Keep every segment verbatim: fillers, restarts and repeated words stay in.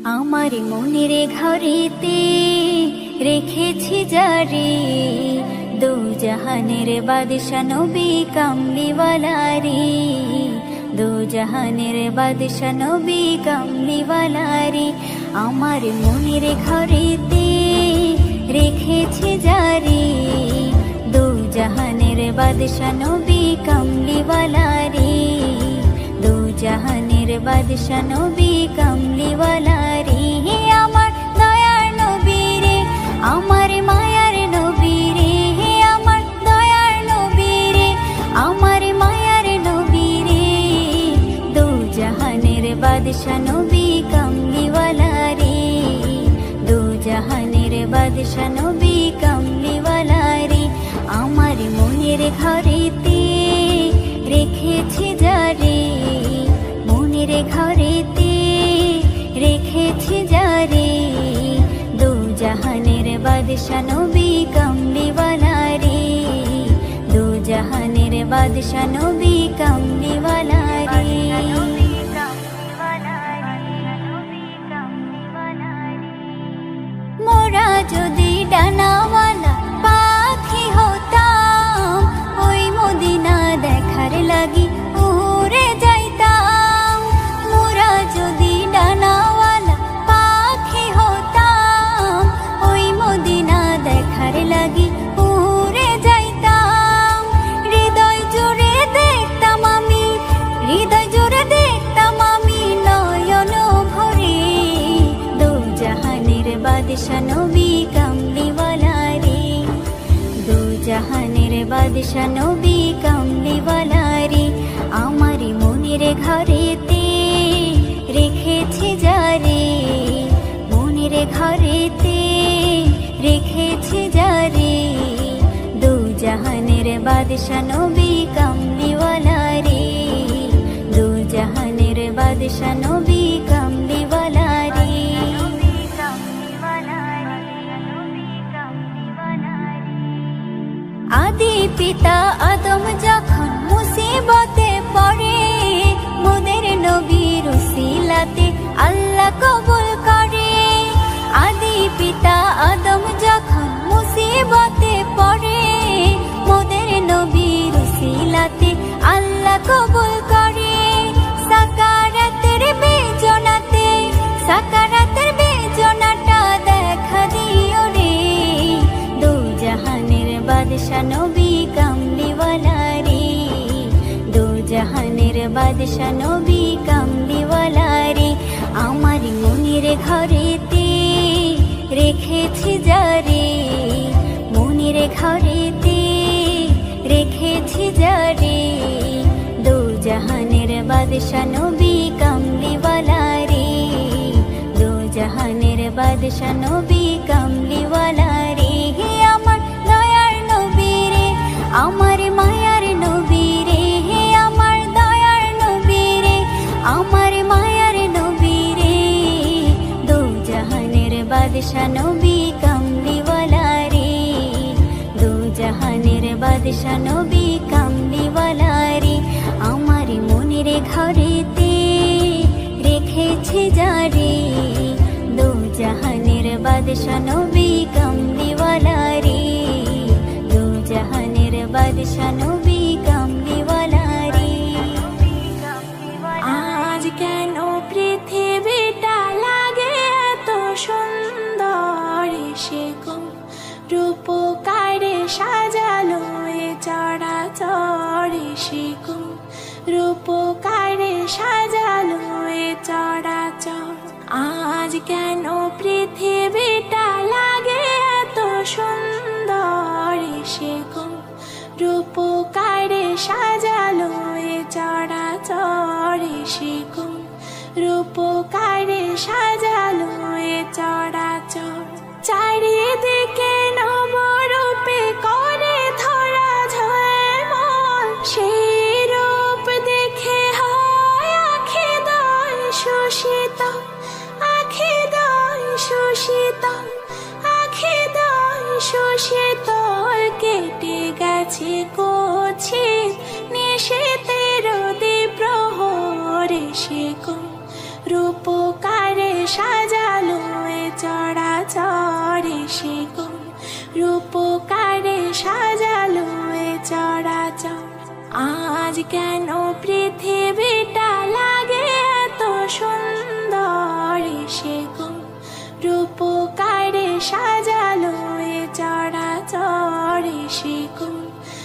आमार मनेर घरेते रेखेछि जारे दो जहानेर बादशाह नबी कामलीवाला रे दो जहानेर बादशाह नबी कामलीवाला रे आमार मनेर घरेते रेखेछि जारे दो जहानेर बादशाह नबी कामलीवाला रे दो जहानेर बादशाह नबी कामलीवाला रे आमार दयार नबी रे आमार मायार नबी रे आमार दयार नबी रे आमार मायार नबी रे दो जहानेर बादशाह नबी कामलीवाला रे दो जहानेर बादशाह नबी कामलीवाला रे आमार मनेर घरेते रेखेछि जारे मनेर घरेते रेखेछि जारे दो जहानेर बादशाह नबी कामलीवाला रे दो जहानेर बादशाह नबी कामलीवाला रे मोरा जदि डानावाला पाखी होताम ओई मदिना देखार लागी उड़े जाइताम मोरा जदि डानावाला पाखी होताम ओई मदिना देखार लागी उड़े जाइताम हृदय जुड़े देखताम आमी हृदय जुड़े देखताम आमी नयन भरे दो जहानेर बादशाह नबी कामलीवाला रे दो जहानेर बादशाह नबी कामलीवाला रे आमार मनेर घरेते रेखेछि जारे मनेर घरेते रेखेछि जारे दो जहानेर बादशाह नबी कामलीवाला रे दो जहानेर बादशाह नबी कामलीवाला रे आदि पिता आदम जखन मुसीबते पड़े मोदेर नबीर उसिलाते आल्लाह कबुल करे आदि पिता आदम जखन मुसीबते पड़े मोदेर नबीर उसिलाते आल्लाह कबुल करे साकारातेर बेजनाते साकारातेर बेजनाटा देखा दियो रे दो जहानेर बादशाह नबी कामलीवाला रे दो जहानेर बादशाह नबी कामलीवाला रे आमार मनेर घरेते रेखेछि जारे मनेर घरेते रेखेछि जारे दो जहानेर बादशाह नबी कामलीवाला रे दो जहानेर बादशाह नबी कामलीवाला रे आमार दयार नबी रे आमार मायार नबी रे आमार दयार नबी रे आमार मायार नबी रे दो जहानेर बादशाह नबी कामलीवाला रे दो जहानेर बादशाह नबी कामलीवाला रे आमार मनेर घरेते रेखेछि जारे दो जहानेर बादशाह नबी कामलीवाला रे दो जहानेर बादशाह नबी कामलीवाला रे आज केन पृथिवीटा लागे एत सुंदर से गो रूपकारे साजालो ए चराचर से गो रूपकारे साजालो ए चराचर आज केन पृथिवीटा लागे एत सुंदर से गो रूपकारे साजालो ए चराचर से गो रूपकारे साजालो ए चराचर चारिदिके नवरूपे करे धरा झलमल সেই রূপ দেখে হয় আখি দয় সুশীতল আখি দয় সুশীতল আখি দয় সুশীতল কেটে গেছে কুৎসিত নিশীথের দ্বীপ্রহর সে গো रूपकारे साजा আজ কেন পৃথিবীটা লাগে এত সুন্দর, সে কোন রূপকারে সাজালো এ চরাচর, সে কোন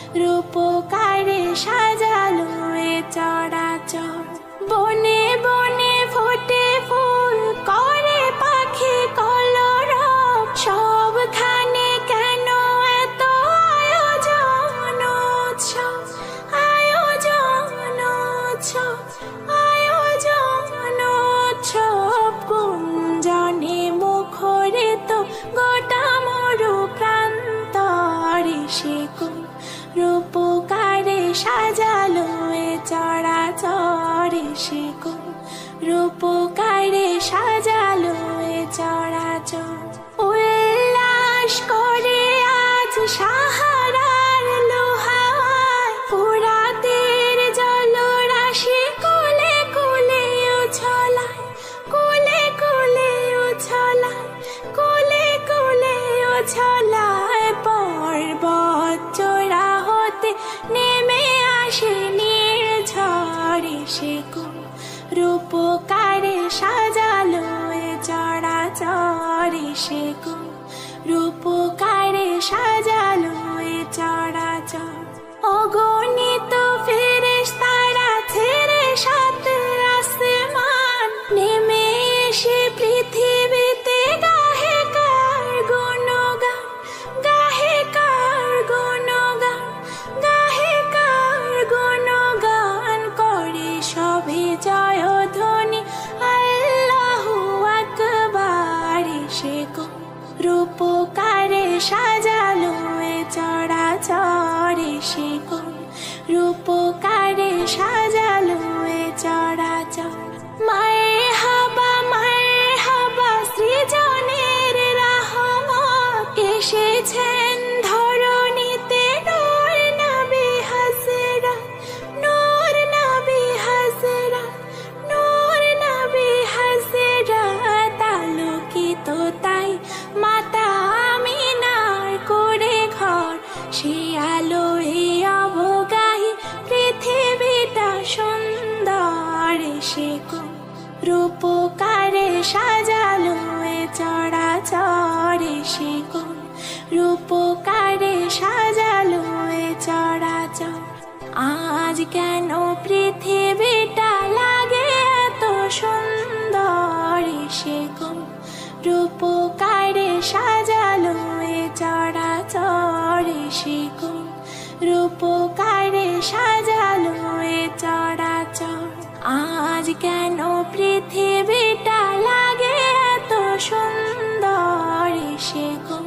রূপকারে সাজালো এ চরাচর। বনে বনে ফোটে ফুল, করে পাখি কলরব, সবখানে কেন এত আয়োজন উৎসব, আয়োজন উৎসব, আয়োজন উৎসব। গুঞ্জনে মুখরিত গোটা মরু প্রান্তর, সে কোন রূপকারে সাজালো এ চরাচর, সে কোন রূপকারে সাজালো এ চরাচর। উল্লাস করে আজ সাহারার লোহাওয়ায়, ফুরাতের জলরাশি কোলে কোলে উছলায়, কোলে কোলে উছলায়, কোলে কোলে উছলায়। পর্বত চূড়া হতে নেমে আসে নির্ঝরে, সে কোন রূপকারে সাজালো এ চরাচর, সে কোন রূপকারে সাজালো এ চরাচর। অগণিত ফেরেশতারা ছেড়ে সাত আসমান, নেমে এসে পৃথিবীতে গাহে কার গুণগান, গাহে কার গুণগান, গাহে কার গুণগান। করে সবে জয়ধ্বনি আল্লাহু আকবার, সে কোন রূপকারে সাজালো এ চরাচর, সে কোন রূপকারে সাজালো এ চরাচর। মারহাবা মারহাবা সৃজনের রহমত, এসেছেন ধরণীতে নূর নবী হযরত, নূর নবী হযরত, নূর নবী হযরত। আলোকিত তাই মাতা আমিনার করে ঘর, সে আলোয় অবগাহী পৃথিবীটা সুন্দর, সে কোন রূপকারে সাজালো এ চরাচর, সে কোন রূপকারে সাজালো এ চরাচর। আজ কেন পৃথিবীটা লাগে এত সুন্দর, সে কোন রূপকারে সাজালো এ চরাচর, সে কোন রূপকারে সাজালো এ চরাচর। আজ কেন পৃথিবীটা লাগে এত সুন্দর, সে কোন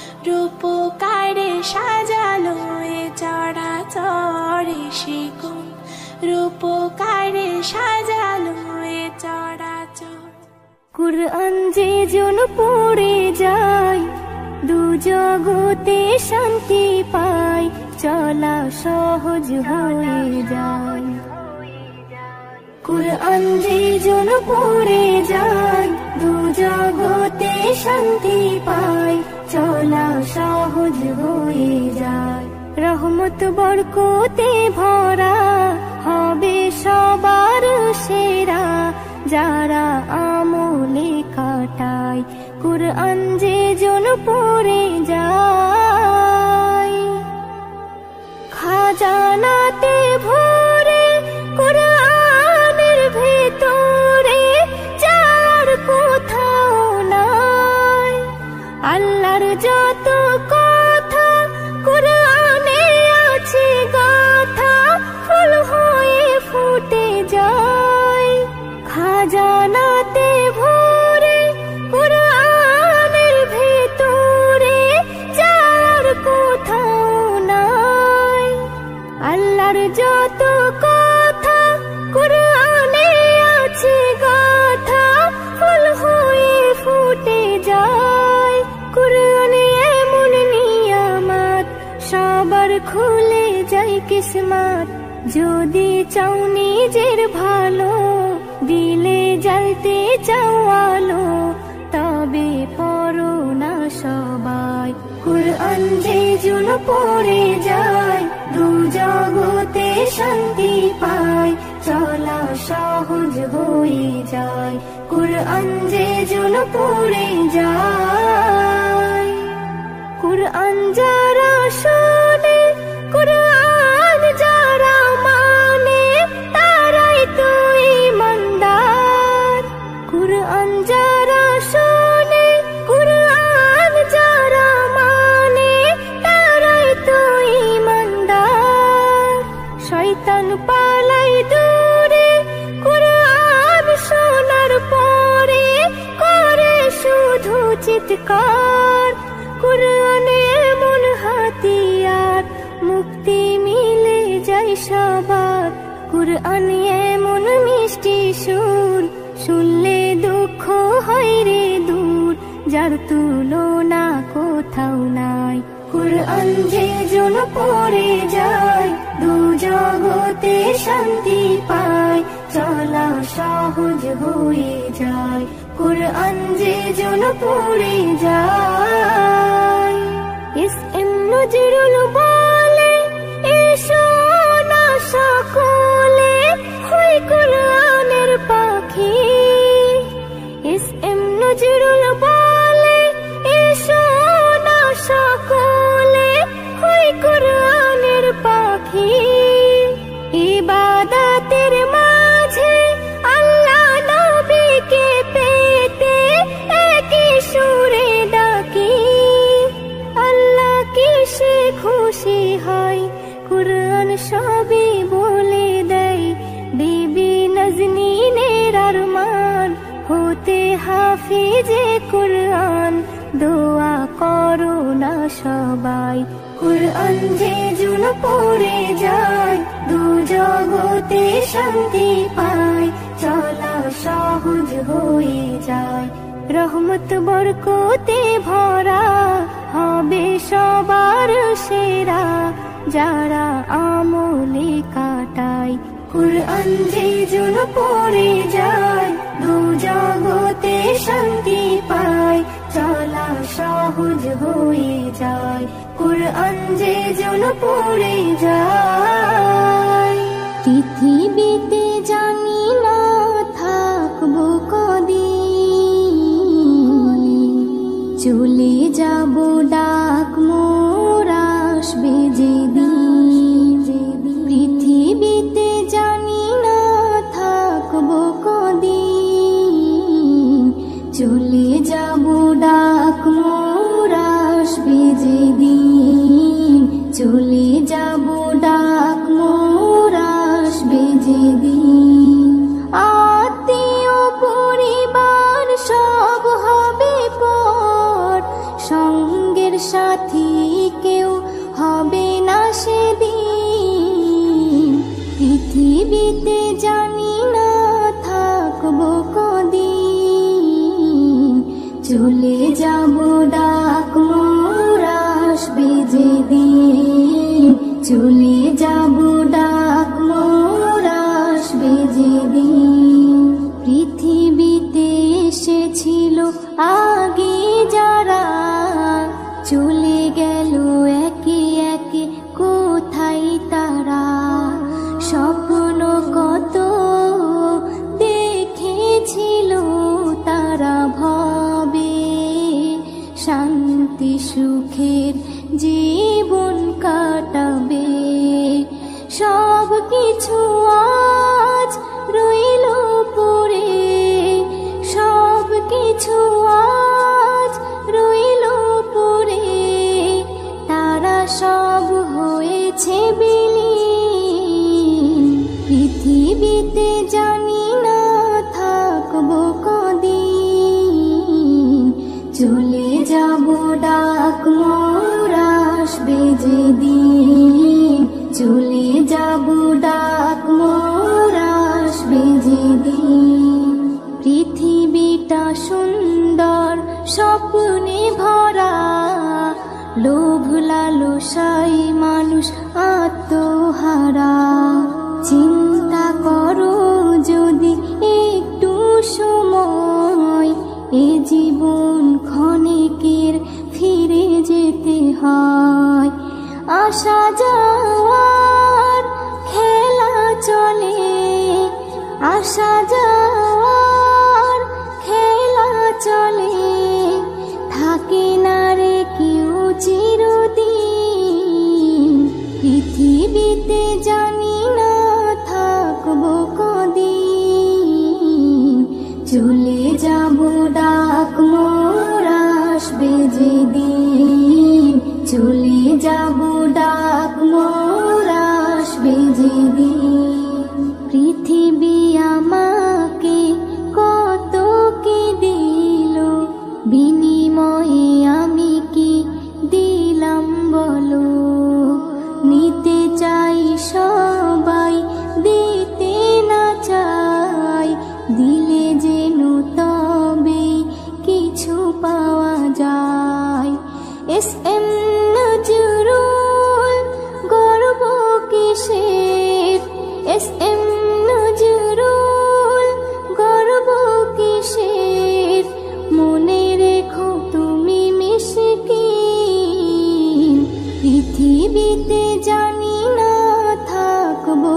রূপকারে সাজালো এ চরাচর, সে কোন রূপকারে সাজালো এ চরাচর। কুরআন যে জন পড়ে যায়, দু জগতে শান্তি পায়, চলা সহজ হয়ে যায়। কুরআন যে জন পড়ে যায়, দু জগতে শান্তি পায়, চলা সহজ হয়ে যায়। রহমত বরকতে ভরা হবে সবার সেরা, যারা আমলে কাটায় কুরআন যে জন পড়ে যায়। খাজানাতে ভরে কুরআনের ভেতরে যার কোথাও নাই, আল্লাহর যত কথা কুরআনে আছে গাথা, ফুল হয়ে ফুটে যায়। খাজানাতে ভরে কুরআনের ভেতরে যার কোথাও নাই, আল্লাহর যত কথা কুরআনে আছে গাথা, ফুল হয়ে ফুটে যায়। কুরআনে এমন নিয়ামত, সবার খুলে যায় কিসমত। যদি চাও নিজের ভালো, দিলে জ্বলতে চাও আলো, তবে পড়ো না সবাই কুরআন যে জন পড়ে যায়, দু জগতে শান্তি পায়, চলা সহজ হয়ে যায়, কুরআন যে জন পড়ে যায়। কুরআন যারা শোনে, কুরআন যারা মানে, তারাই তো ঈমানদার। কুরআন যারা শোনে, কুরআন যারা মানে, তারাই তো ঈমানদার। শয়তান পালাই দূরে, কুরআন শোনার পরে করে শুধু চিৎকার। কুরআনে এমন হাতিয়ার, মুক্তি মিলে যায় সবার। কুরআনে এমন মিষ্টি সুর, শুনলে দুঃখ হয় রে দূর, যার তুলনা কোথাও নাই। কুরআন যে জন পড়ে যায়, দু জগতে শান্তি পায়, চলা সহজ হয়ে যায়, কুরআন যে জন পড়ে যায়। এস এম নজরুল বলে, এসো না সকলে হই কুরআনের পাখি। এস এম নজরুল বলে, এসো না সকলে হই কুরআনের পাখি। ইবাদতের মাঝে আল্লাহ নবীকে পেতে একই সুরে ডাকি। আল্লাহ কি সে খুশি হয়, কুরআন সবই বলে দেয়। বিবি নাজনীনের আরমান, হতে হাফিজে কুরআন, দোয়া করো না সবাই। কুরআন যে জন পড়ে যায়, দু জগতে শান্তি পায়, চলা সহজ হয়ে যায়, রহমত বরকতে ভরা হবে সবার সেরা, যারা আমলে কাটায়। কুরআন যে জন পড়ে যায়, দু জগতে শান্তি পায়, চলা সহজ হয়ে যায়, কুরআন যে জন পড়ে যায়। পৃথিবীতে জানি না থাকবো কদিন, চলে যাব ডাক মোর আসবে যেদিন। পৃথিবীতে জানি না থাকবো কদিন, চলে যাব ডাক মোর আসবে যেদিন, চলে যাব ডাক মোর আসবে যেদিন। আত্মীয় পরিবার সব হবে পর, সঙ্গের সাথী কেউ হবে না সেদিন। পৃথিবীতে জানি না থাকবো কদিন, চলে যাব ডাক মোর আসবে যেদিন, চলে যাব ডাক মোর আসবে যেদিন। পৃথিবীতে এসেছিল আগে যারা, চলে গেল একে একে কোথায় তারা। স্বপ্ন কত দেখেছিল তারা ভবে, শান্তি সুখের জীবন কাটাবে। সব কিছু আজ রইল পড়ে, সব কিছু আজ রইল পড়ে, তারা সব হয়েছে বিলীন। পৃথিবীতে জানি না থাকবো কদিন, চলে যাব ডাক মোর আসবে যেদিন, চলে যাব ডাক মোর আসবে যেদিন। পৃথিবীটা সুন্দর স্বপ্নে ভরা, লোভ লালসায় মানুষ আত্মহারা। চিন্তা করো যদি একটু সময়, এ জীবন ক্ষণিকের ফিরে যেতে হয়। আসা যাওয়ার খেলা আসা যাওয়ার খেলা চলে, থাকে না রে কেউ চিরদিন। পৃথিবীতে জানি না থাকবো কদিন, চলে যাবো ডাক মোর আসবে যেদিন, চলে যাবো ডাক মোর আসবে যেদিন। পৃথিবী আমাকে কত কি দিল, বিনিময়ে আমি কি দিলাম বলো। নিতে চাই সবাই, দিতে না চাই, দিলে যেন তবে কিছু পাওয়া যায়। এস এম নজরুল গর্ব কিসের, এস এম নজরুল গর্ব কিসের, মনে রেখো তুমি মিশকিন। পৃথিবীতে জানি না থাকবো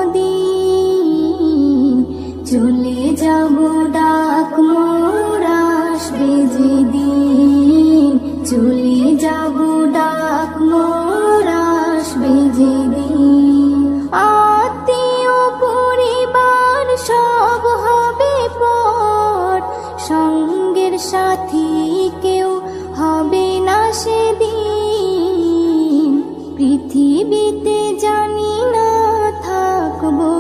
কদিন, চলে যাবো ডাক মোর আসবে যেদিন, চলে যাবো ডাক মোর আসবে যেদিন। আত্মীয় পরিবার সব হবে পর, সঙ্গের সাথী কেউ হবে না সেদিন। পৃথিবীতে জানি না থাকবো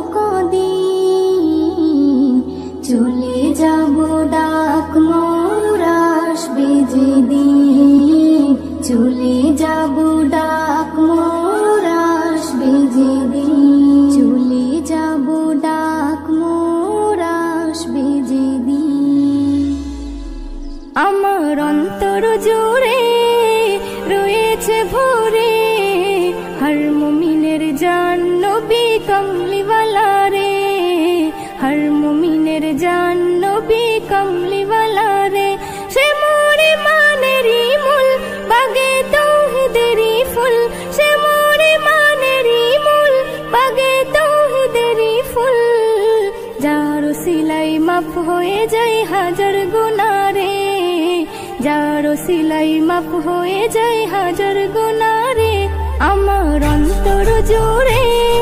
কদিন, চলে যাবো ডাক মোর আসবে যেদিন, চলে যাবো ডাক মোর আসবে যেদিন, চলে যাবো ডাক মোর আসবে যেদিন। আমার অন্তর জুড়ে রয়েছে ভরে, হর মুমিনের জান নবী কমলিওয়ালা রে, হর মুমিনের জান নবী কমলিওয়ালা রে। সে মোরে মানেরি মূল, বাগে তৌহিদেরি ফুল, সে মোরে মানেরি মূল, বাগে তৌহিদেরি ফুল। যার সিলাই মাফ হয়ে যায় হাজার গুনাহ রে, যার সিলাই মাফ হয়ে যায় হাজার গুনাহ রে। আমার অন্তর জুড়ে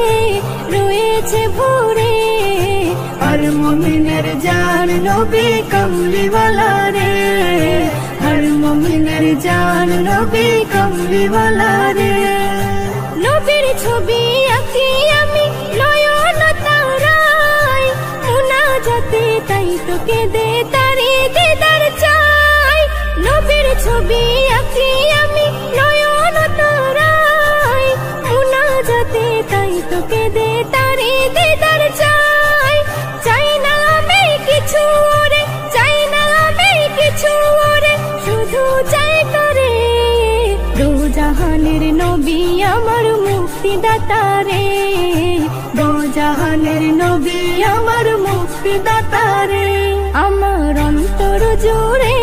রয়েছে ভরে, হর মুমিনের জান নবী কমলিওয়ালা রে, হর মুমিনের জান নবী কমলিওয়ালা রে। নবীর ছবি আঁকি আমি নয়ন তারায়, মুনাজাতে তাই তোকে দে তারি দিদার চাই। নবীর ছবি আঁকি আমি নয়ন তারায়, মুনাজাতে তাই তোকে দে তারি দিদার চাই। চাই না আমি কিছু ওরে, চাই না আমি কিছু ওরে, শুধু চাই করে দো জাহানের নবী আমার মুক্তিদাতা রে, দো জাহানের নবী আমার মুক্তিদাতা রে। আমার অন্তর জুড়ে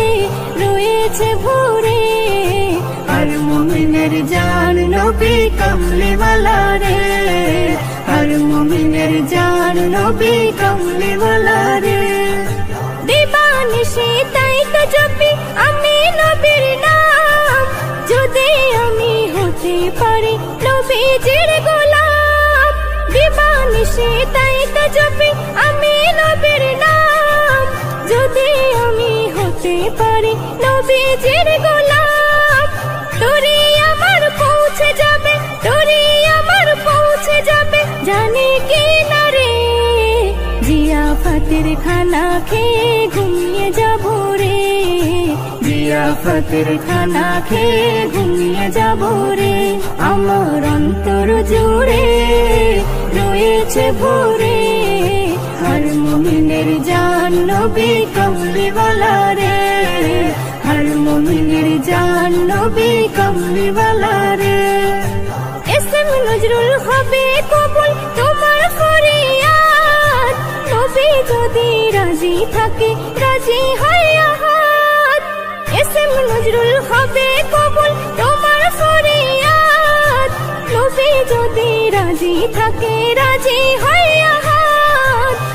রয়েছে ভরে, হর মুমিনের জান নবী কমলিওয়ালা রে, হর মুমিনের জান নবী কমলিওয়ালা রে। দিবানিশি তাই তো জপি আমি নবীর নাম, যদি আমি হতে পারি নবীজির গোলাম। দিবানিশি তাই তো জপি আমি নবীর নাম, যদি আমি হতে পারি নবীজির গোলাম। তোরে আমার পৌঁছে যাবে, তোরে আমার পৌঁছে যাবে, জানি কি না রে। জিয়াফতের খানা খেয়ে ঘুমিয়ে যাবো রে, জিয়াফতের খানা খেয়ে ঘুমিয়ে যাবো রে। আমার অন্তর জুড়ে রয়েছে ভরে, হর মুমিনের জান নবী কমলিওয়ালা রে, হর মুমিনের জান নবী কমলিওয়ালা রে। এস এম নজরুল হবে কবুল তোমার ফরিয়াদ, নবী যদি রাজি থাকে রাজি হয় আহাদ। এস এম নজরুল হবে কবুল তোমার ফরিয়াদ, নবী যদি রাজি থাকে রাজি হয় আহাদ।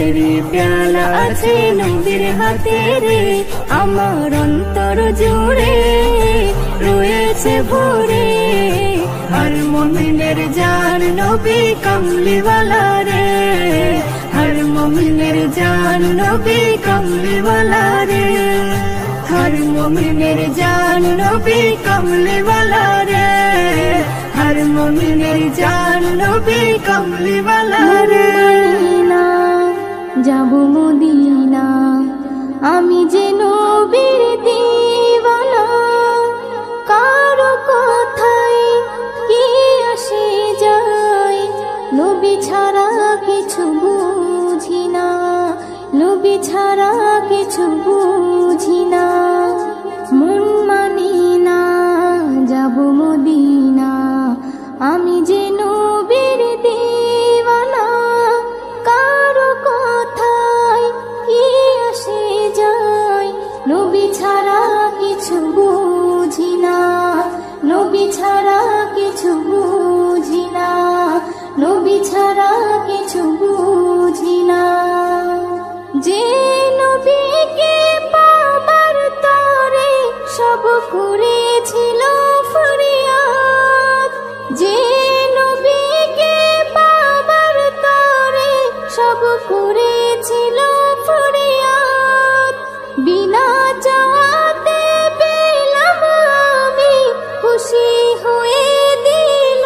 প্রেমের প্যালা আছে নবীর হাতে রে আমার অন্তর জুড়ে রয়েছে ভরে हर मोमिनेर जान नबी कमली वाला रे हर मोमिनेर जान नबी कमली वाला रे हर मोमिनेर जान नबी कमली वाला रे हर मोमिनेर जान नबी कमली वाला रे मदीना जाबो मदीना आमी जे नबीर दीवाना कारो कोथाय কি আসে যায় নবী ছাড়া কিছু বুঝি না নবী ছাড়া কিছু বুঝি না মন মানে না যাব মদিনা আমি যে নবীর দিওয়ানা কারো কথায় কি আসে যায় নবী ছাড়া কিছু বুঝি না নবী ছাড়া কিছু বুঝি না নবী ছাড়া কিছু বুঝি না যে নবীকে পাবার তরে সব করেছিল ফরিয়াদ যে নবীকে পাবার তরে সব করেছিল ফরিয়াদ বিনা চাওয়াতে পেলাম আমি খুশি হয়ে দিল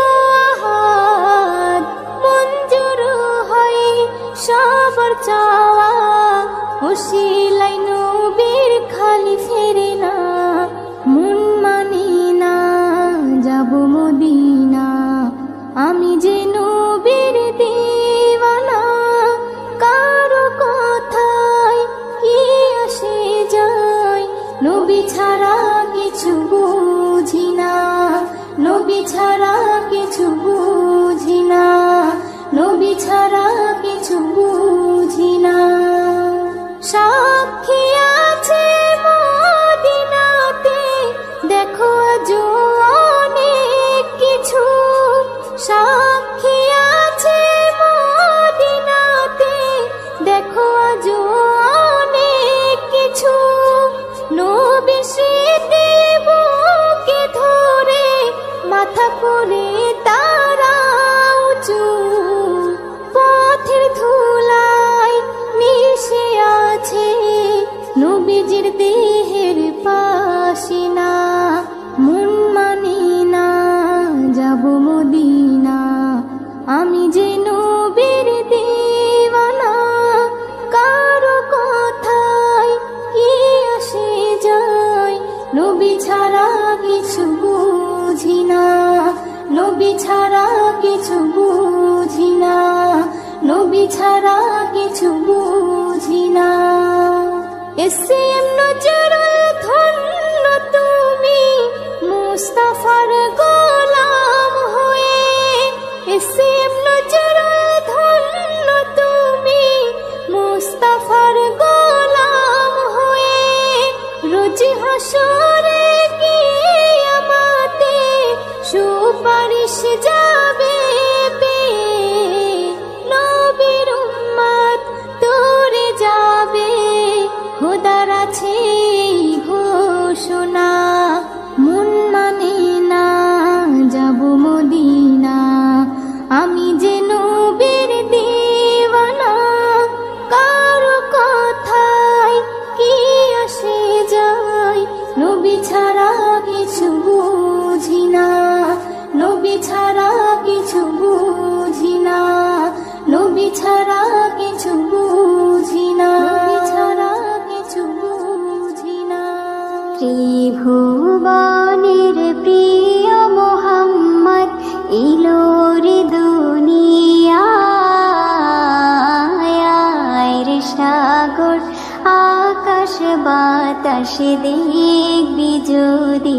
আহাদ মঞ্জুর হয় সবার চাওয়া ওসিলাই নবীর খালি ফেরে না মন মানে না যাব মদিনা আমি যে নবীর দিওয়ানা কারো কথায় কি আসে যায় নবী ছাড়া কিছু বুঝি না নবী ছাড়া কিছু বুঝি না নবী ছাড়া কিছু বুঝি না সাক্ষী আছে মদিনাতে দেখো আজ অনেক কিছু সাক্ষী আছে মদিনাতে দেখো আজ অনেক কিছু নবী স্মৃতি বুকে ধরে মাথা করে তারা উঁচু পথের ধুলায় মিশে আছে নবীজির দেহের পাশিনা মন মানে না যাব মদিনা আমি যে নবীর দিওয়ানা কারো কথায় কি আসে যায় নবী ছাড়া কিছু বুঝি না নবী ছাড়া কিছু বুঝি না নবী ছাড়া কিছু বুঝি না এসএম নজরুল ধন্য তুমি মুস্তাফার গোলাম হয়ে এসএম নজরুল ধন্য তুমি মুস্তাফার গোলাম হয়ে রোজ হাসরে কিয়ামতে সুপারিশ যাবে পেয়ে নবীর উম্মত তোরে যাবে খোদার আছে ঘোষণা মন মানে না যাব মদিনা আমি যে নবীর দিওয়ানা কারো কথায় কি আসে যায় নবী ছাড়া কিছু বুঝি না নবী ছাড়া কিছু বুঝি না নবী ছাড়া কিছু বুঝি না নবী ছাড়া কিছু বুঝি না ত্রিভুবনের প্রিয় মোহাম্মদ ইলোর দুনিয়ায় রে সাগর আকাশ বাতাস দেখবি যদি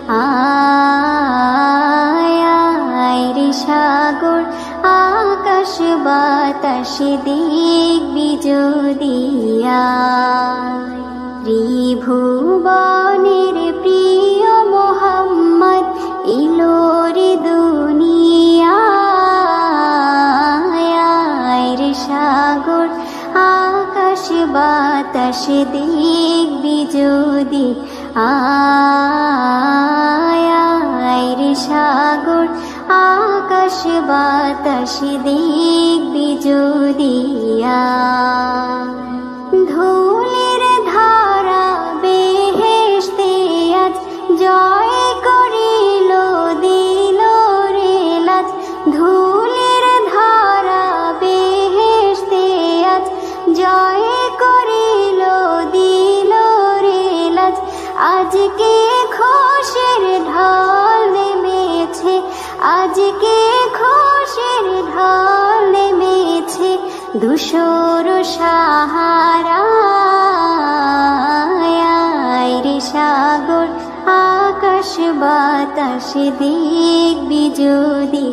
আয় রে সাগর আকাশ বাতাস দেখবি যদি আয় ত্রিভুবনের প্রিয় মোহাম্মদ ইলোর দুনিয়ায় রে সাগর আকাশ দেখবি যদি আয় আয় রে সাগর আকাশ বাতাস দেখবি যদি আয় ধূলির ধারা বেহেশতে আজ জয় করিল দিল রে লাজ ধূলির ধারা বেহেশতে আজ জয় করিল দিল রে লাজ আজকে খুশির ঢল নেমেছে আজকে খুশির ঢল নেমেছে ধূসর সাহারা আয় রে সাগর আকাশ বাতাস দেখবি যদি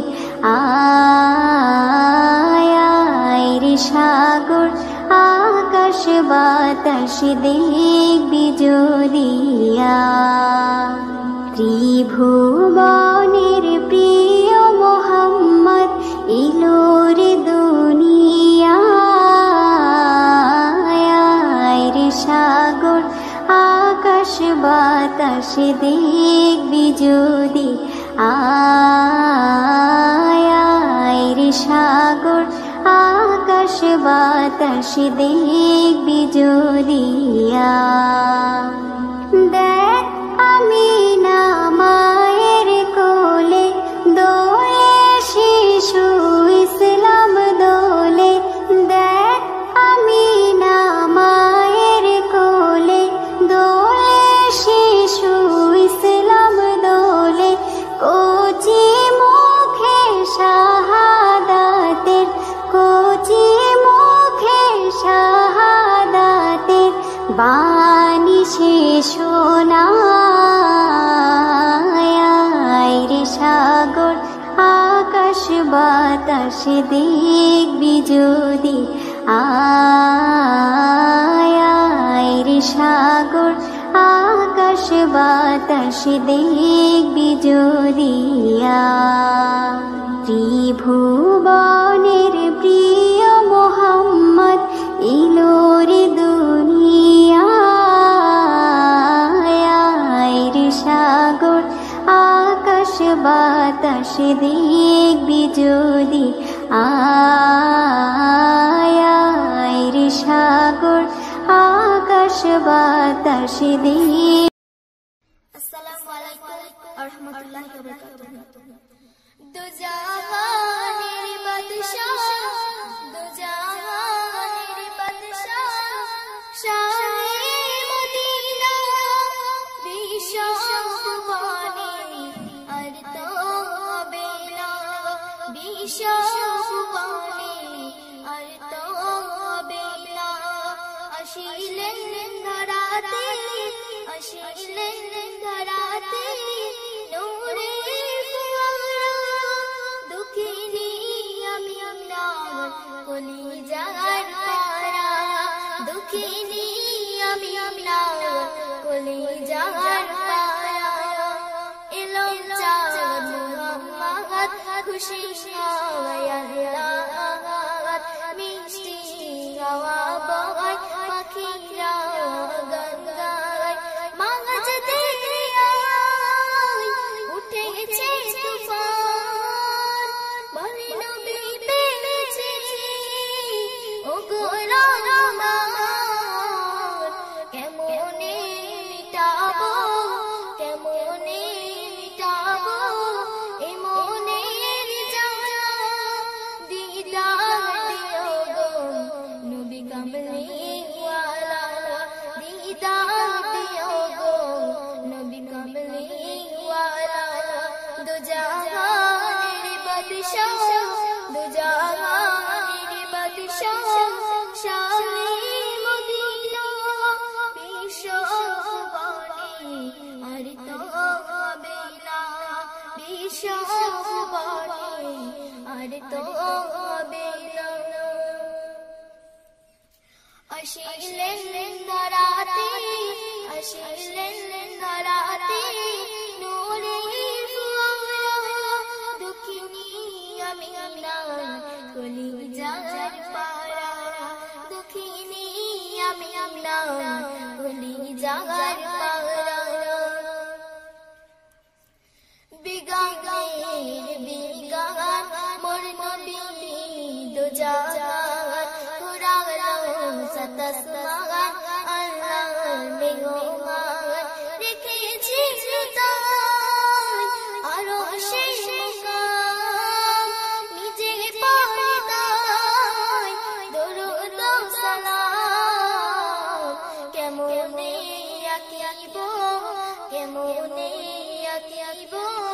আয় আয় রে সাগর আকাশ বাতাস দেখবি যদি আয় ত্রিভুবনের প্রিয় মোহাম্মদ এলো রে দুনিয়ায় রে সাগর আকাশ বাতাস দেখবি যদি আয় আয় রে সাগর আকাশ বাতাস দেখবি যদি আয় দেখ আমিনা মায়ের কোলে দোলে শিশু ইসলাম দোলে দেখ আমিনা মায়ের কোলে দোলে শিশু ইসলাম দোলে কচি মুখে শাহাদাতের কচি মুখে শাহাদাতের বাণী সে শোনায় রে সাগর আকাশ বাতাস দেখবি যদি আয় আয় রে সাগর আকাশ বাতাস দেখবি যদি আয় ত্রিভুবনের প্রিয় মোহাম্মদ এলো রে দুনিয়ায় রে সাগর আকাশ বাতাস দেখবি যদি আয় আয় রে সাগর আকাশ বাতাস দেখবি। আসসালামু আলাইকুম ওয়া রাহমাতুল্লাহি ওয়া বারাকাতুহু। দু জাহানের বাদশাহ দু জাহানের বাদশাহ শাহে মদিনা বিশ্ব ভুবনে আর তো হবে না বিশ্ব ভুবনে আর তো হবে না আসিলেন ধরাতে আসিলেন ধরাতে নূরের ফুয়ারা দুঃখিনী আমি আপনার কলিজার পারা দুঃখিনী আমি আপনার কলিজার পারা এলো চাঁদ মুহাম্মদ খুশি হওয়া আল্লাহ মিষ্টি গাওয়া বয় পাখিরা গান গায় মাঝ দরিয়ায় উঠেছে তুফান বলে নবী পেয়েছে ও গো রহমান কেমনে মিটাবো কেমনে মিটাবো এ মনের জ্বালা দিদার দিও গো নবী কামলিওয়ালা দিদার দিও গো নবী কামলিওয়ালা দু জাহানের বাদশাহ দু জাহানের বাদশাহ শাহে মদিনা বিশ্ব ভুবনে আর তো হবে না বিশ্ব ভুবনে আর তো হবে না আসিলেন ধরাতে আসিলেন ধরাতে নূরের ফুয়ারা দুঃখিনী আমি আপনার কলিজার পারা দুঃখিনী আমি মদিনা ভুলি যাওয়ার পারা বিগানের বিগান মোর নবী দো জাহান কুরান সাতাসমান আল্লাহ মেহমান রেখেছি তাই আরো সেই মুকাম নিজে পর্দায় দরুদ সালাম কেমনে আঁকিব কেমনে আঁকিব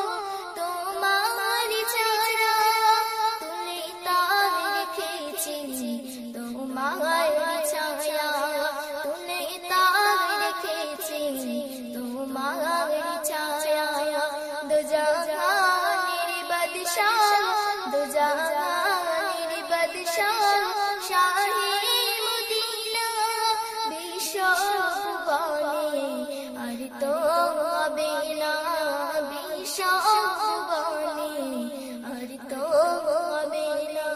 তোমার ছায়া তুলে তার রেখেছি তোমার ছায়া তুলে তার রেখেছি তোমার ছায়া দো জাহানের বাদশাহ দো জাহানের বাদশাহ শাহে মদিনা বিশ্ব ভুবনে আর তো হবে না বিশ্ব ভুবনে আর তো হবে না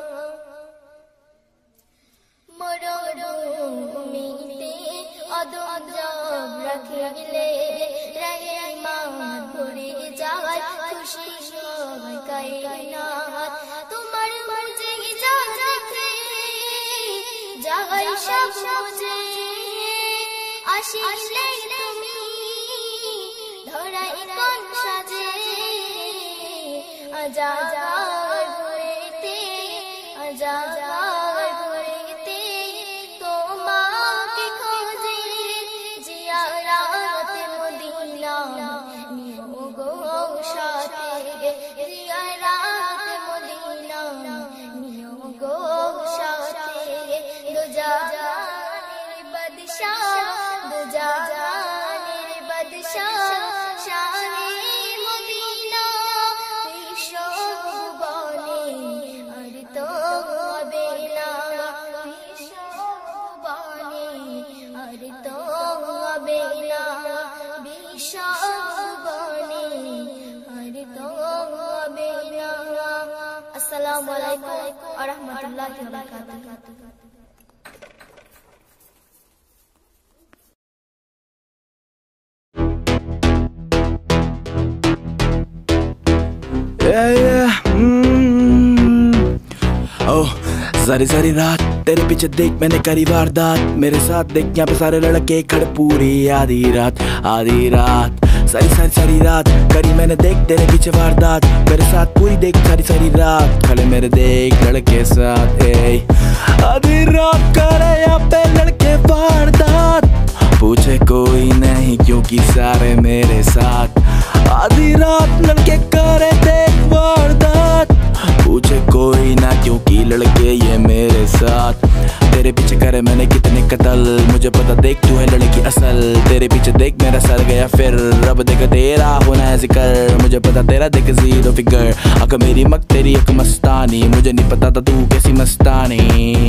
মরুভূমিতে অদম জব রাখিলে রহমান ভরে যায় খুশি সবাই কায়নাত তোমার মুঝে যা দেখে যাই সব মুঝে আসিলে তুমি ধরাই কোন সাজে আজাদ ভরেতে আজাদ ভরেতে তোমাকে খোঁজে জিয়ারাত মদিনা নিও গো সাথে জিয়ারাত মদিনা নিও গো সাথে দো জাহানের বাদশাহ দো জাহানের বাদশাহ শাহে মদিনা বিশ্ব ভুবনে আর তো হবে না বিশ্ব ভুবনে আর তো হবে না বিশ্ব ভুবনে আর তো হবে না আসসালামু আলাইকুম ওয়া রাহমাতুল্লাহি ওয়া বারাকাতুহু Yeah, yeah. Mm. Oh, सारी सारी रात तेरे पीछे देख मैंने करी वारदात मेरे साथ देख यहाँ पे सारे लड़के खड़े पूरी आधी रात आधी रात सारी सारी सारी रात करी मैंने देख तेरे पीछे वारदात मेरे साथ पूरी देख सारी सारी रात खड़े मेरे देख लड़के साथ ए आधी रात करे यहाँ पे लड़के वारदात पूछे कोई नहीं क्योंकि सारे मेरे साथ आधी रात लड़के करे देख वारदात पूछे कोई ना क्योंकि लड़के ये मेरे साथ तेरे पीछे करे मैंने कितने कत्ल मुझे पता देख तू है लड़की असल तेरे पीछे देख मेरा सर गया फिर रब देख तेरा होना है जिक्र मुझे पता तेरा देख जीरो फिगर अगर मेरी मक तेरी एक मस्तानी मुझे नहीं पता था तू कैसी मस्तानी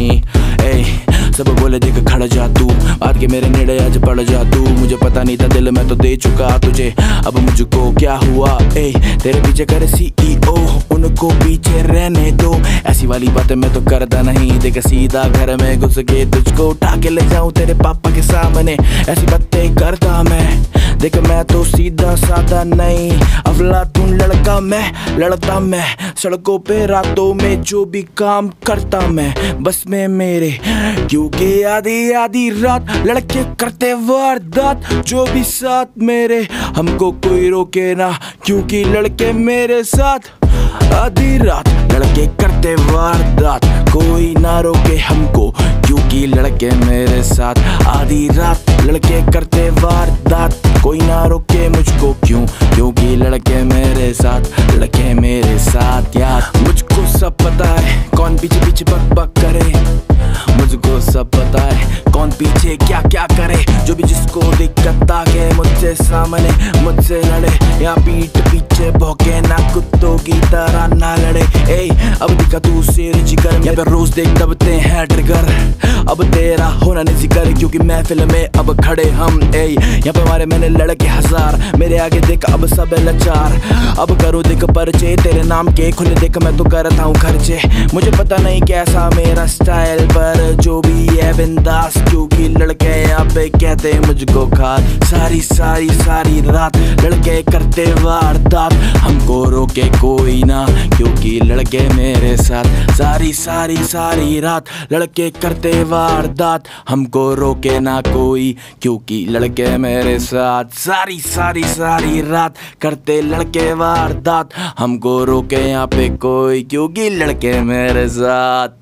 ए सब बोले देख खड़ा जा तू आज के मेरे नेड़े आज पड़ जा तू मुझे पता नहीं था दिल में तो दे चुका तुझे अब मुझको क्या हुआ ए तेरे पीछे करे सीईओ उनको पीछे रहने दो ऐसी वाली बातें मैं तो करता नहीं देख सीधा घर में घुस के तुझको उठा के ले जाऊं तेरे पापा के सामने ऐसी बातें करता मैं देख मैं तो सीधा साधा नहीं अफलातून लड़का मैं लड़ता मैं सड़कों पे रातों में जो भी काम करता मैं बस में मेरे क्योंकि आधी आधी रात लड़के करते वारदात जो भी साथ मेरे हमको कोई रोके ना क्योंकि लड़के मेरे साथ आधी रात लड़के करते वारदात कोई ना रोके हमको क्योंकि लड़के मेरे साथ आधी रात लड़के करते वारदात कोई ना रोके मुझको क्यों क्योंकि लड़के मेरे साथ लड़के मेरे साथ यार मुझको सब पता है कौन पीछे पीछे बक बक करे मुझको सब पता है कौन पीछे क्या क्या करे जो भी जिसको दिक्कत आके मुझसे सामने मुझसे लड़े या पीठ पीछे भौंके ना कुत्तों की तरह ना लड़े ए अब दिखा तू शेर जिगर यहाँ पे रोज देख दबते हैं ट्रिगर अब तेरा होना नहीं जिक्र क्योंकि महफिल में अब खड़े हम ए यहाँ पे हमारे मैंने लड़के हजार मेरे आगे देख अब सब लाचार अब करो देख परिचय तेरे नाम के खुले देख मैं तो करता हूँ खर्चे मुझे पता नहीं कैसा मेरा स्टाइल पर जो भी है बिंदास क्योंकि लड़के पे कहते मुझको खात। सारी सारी सारी रात लड़के करते वारदात, हमको रोके कोई ना क्योंकि लड़के मेरे साथ। सारी सारी सारी रात लड़के करते वारदात, हमको रोके ना कोई क्योंकि लड़के मेरे साथ। सारी सारी सारी रात करते लड़के वारदात, हमको रोके यहाँ पे कोई क्योंकि लड़के मेरे साथ।